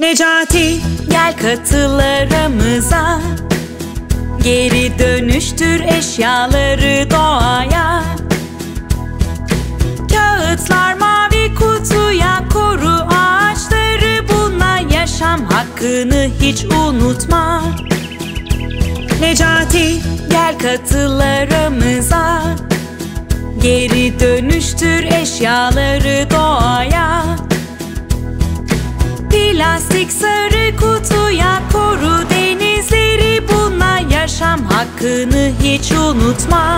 Necati, gel katıl aramıza. Geri dönüştür eşyaları doğaya. Kağıtlar mavi kutuya, koru ağaçları, bununla yaşam hakkını hiç unutma. Necati, gel katıl aramıza. Geri dönüştür eşyaları doğaya. Plastik sarı kutuya, koru denizleri, bununla yaşam hakkını hiç unutma.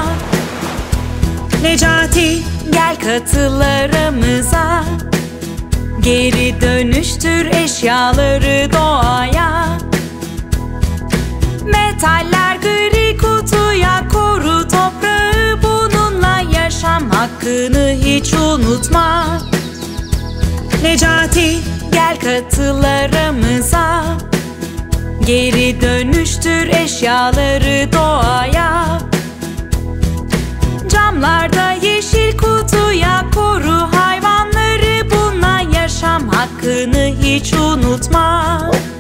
Necati, gel katıl aramıza. Geri dönüştür eşyaları doğaya. Metaller gri kutuya, koru toprağı, bununla yaşam hakkını hiç unutma. Necati, gel katıl aramıza. Geri dönüştür eşyaları doğaya. Camlarda yeşil kutuya, koru hayvanları, bununla yaşam hakkını hiç unutma.